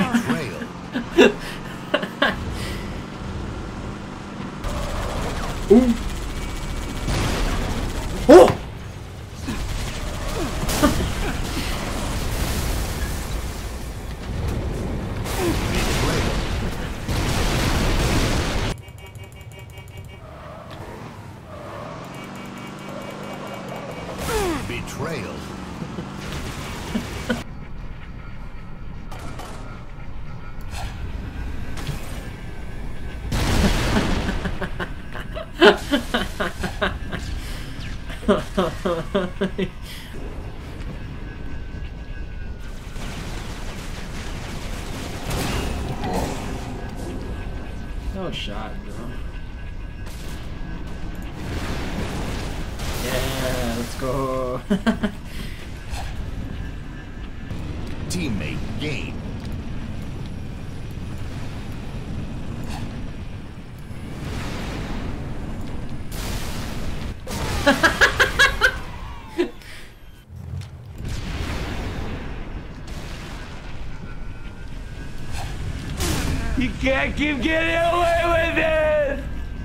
Betrayal. Ooh. Oh! Betrayal. No shot, bro. Yeah, let's go. Teammate gain. You can't keep getting away with it!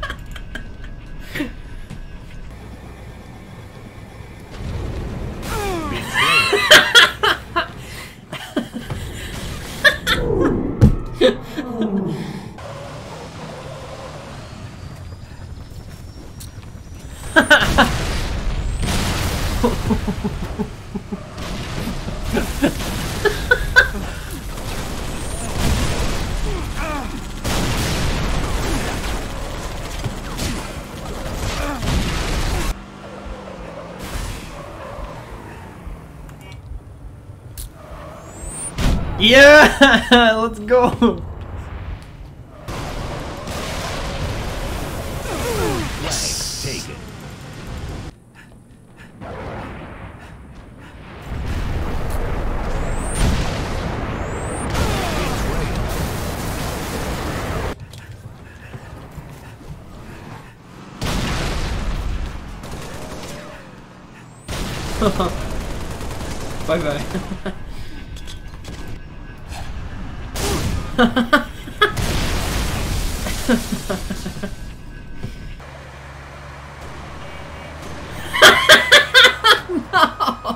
Yeah, let's go. Flag taken. Bye bye. No!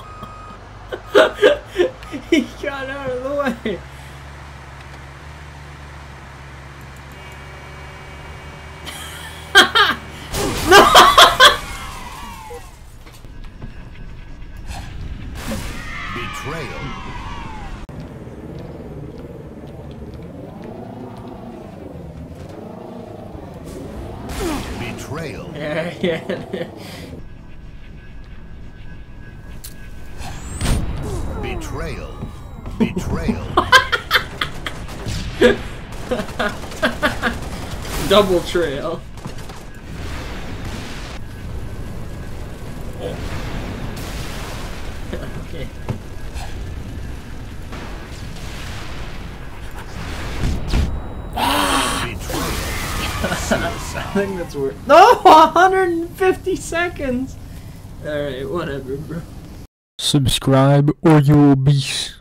He got out of the way. Betrayal. Betrayal. Yeah. Betrayal. Betrayal. Double trail. Okay. I think that's worth. No, 150 seconds. All right, whatever, bro. Subscribe or you will be